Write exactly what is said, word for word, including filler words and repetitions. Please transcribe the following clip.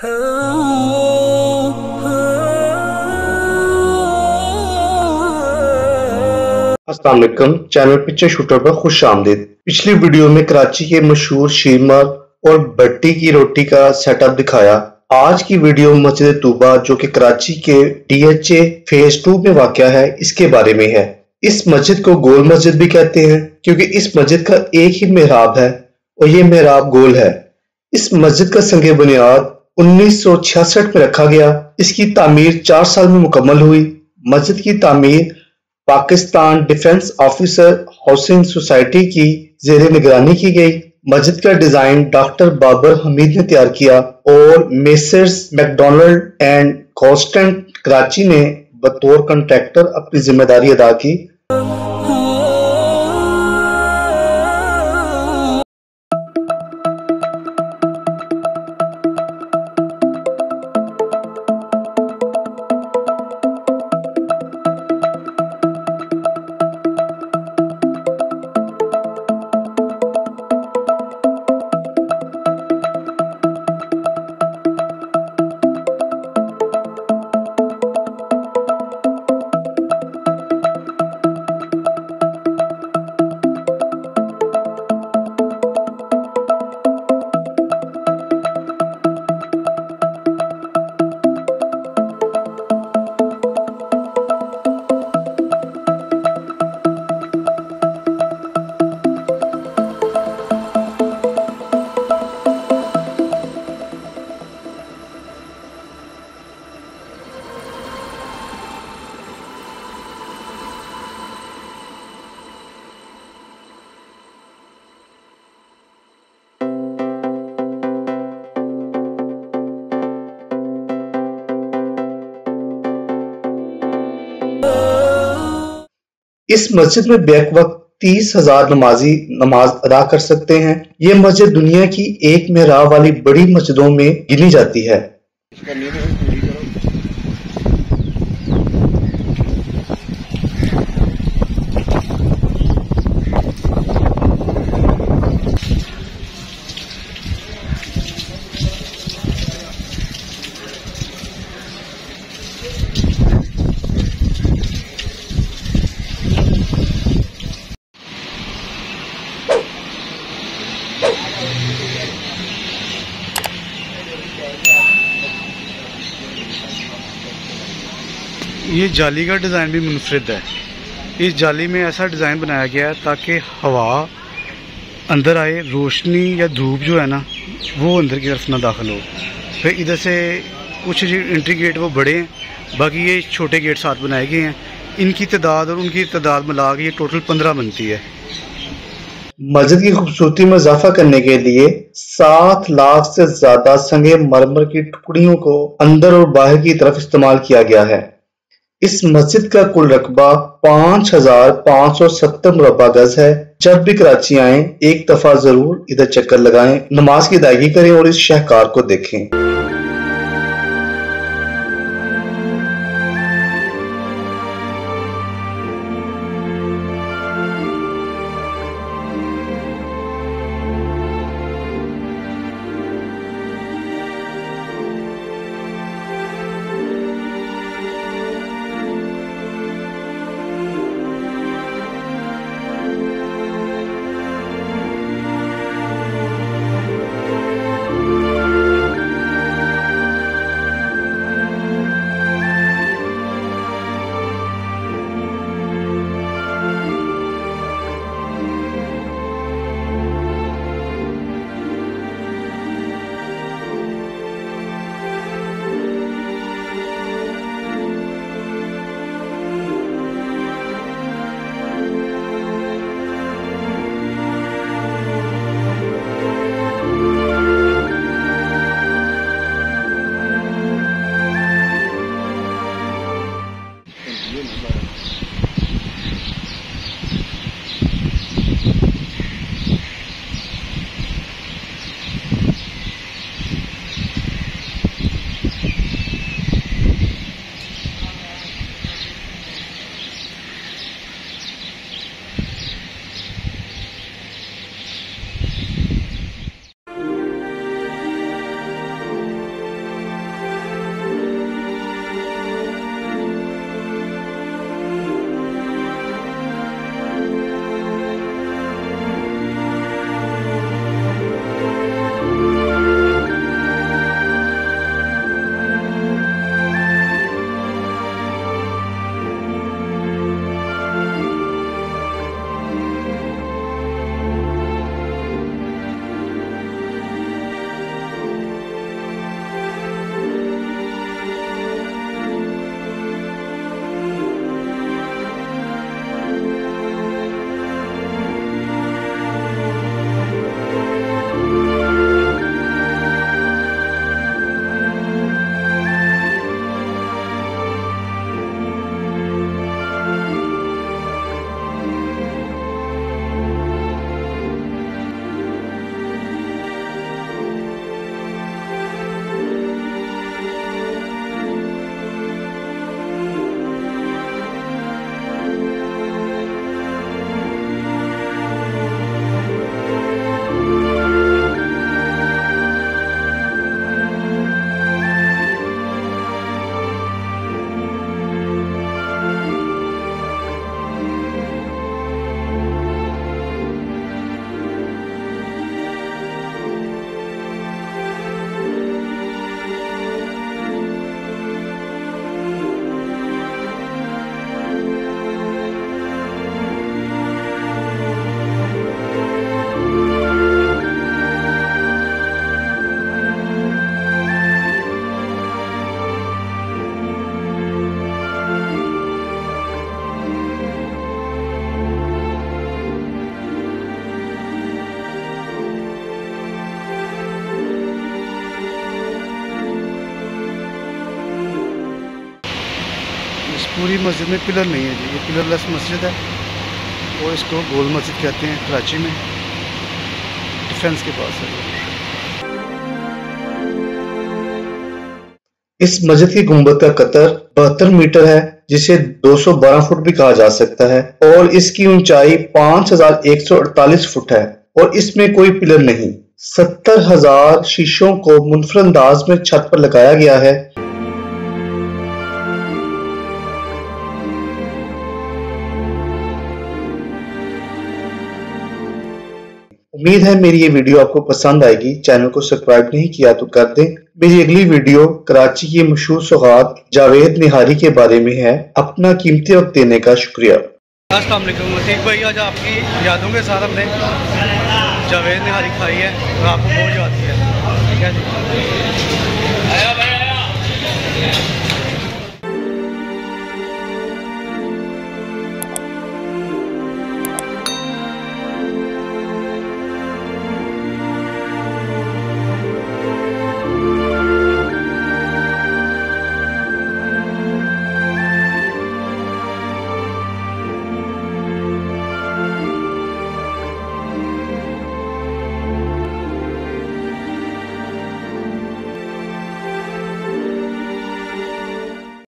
अस्सलाम वालेकुम, channel picture shooter पर खुश आमदीद। पिछली वीडियो में कराची के मशहूर शीरमा और भट्टी की रोटी का सेटअप दिखाया। आज की वीडियो मस्जिद तूबा जो कि कराची के D H A phase two में वाक़या है, इसके बारे में है। इस मस्जिद को गोल मस्जिद भी कहते हैं क्योंकि इस मस्जिद का एक ही मेहराब है और ये मेहराब गोल है। इस मस्जिद का संगे बुनियाद उन्नीस सौ छियासठ में रखा गया। इसकी तामीर चार साल में मुकम्मल हुई। मस्जिद की तामीर Pakistan defence officer housing society की जेर निगरानी की गई। मस्जिद का डिजाइन डॉक्टर बाबर हमीद ने तैयार किया और messrs McDonald and Constant Karachi ने बतौर कॉन्ट्रैक्टर अपनी जिम्मेदारी अदा की। इस मस्जिद में बैक वक्त तीस हजार नमाजी नमाज अदा कर सकते हैं। ये मस्जिद दुनिया की एक मेहराब वाली बड़ी मस्जिदों में गिनी जाती है। ये जाली का डिज़ाइन भी मुनफरिद है। इस जाली में ऐसा डिज़ाइन बनाया गया है ताकि हवा अंदर आए, रोशनी या धूप जो है ना वो अंदर की तरफ ना दाखिल हो। फिर इधर से कुछ एंट्री गेट वो बड़े हैं, बाकी ये छोटे गेट साथ बनाए गए हैं। इनकी तादाद और उनकी तादाद मिला के ये टोटल पंद्रह बनती है। मस्जिद की खूबसूरती में इजाफा करने के लिए सात लाख से ज्यादा संगे मरमर की टुकड़ियों को अंदर और बाहर की तरफ इस्तेमाल किया गया है। इस मस्जिद का कुल रकबा पांच हजार पाँच सौ सत्तर मुरब्बा गज है। जब भी कराची आए एक दफा जरूर इधर चक्कर लगाएं, नमाज की अदायगी करें और इस शाहकार को देखें। पूरी मस्जिद में पिलर नहीं है जी, ये पिलरलेस मस्जिद है और इसको गोल मस्जिद कहते हैं। कराची में डिफेंस के पास है। इस मस्जिद की गुंबद का कतर बहत्तर मीटर है, जिसे दो सौ बारह फुट भी कहा जा सकता है, और इसकी ऊंचाई पाँच हजार एक सौ अड़तालीस फुट है और इसमें कोई पिलर नहीं। सत्तर हजार शीशों को मुनफरद अंदाज में छत पर लगाया गया है। उम्मीद है मेरी ये वीडियो आपको पसंद आएगी। चैनल को सब्सक्राइब नहीं किया तो कर दें। मेरी अगली वीडियो कराची की मशहूर सौगात जावेद निहारी के बारे में है। अपना कीमती वक्त देने का शुक्रिया। अस्सलाम वालेकुम अतीक भाई, आज आपकी यादों के साथ हमने जावेद निहारी खाई है और आपको बहुत याद किया। ठीक है जी।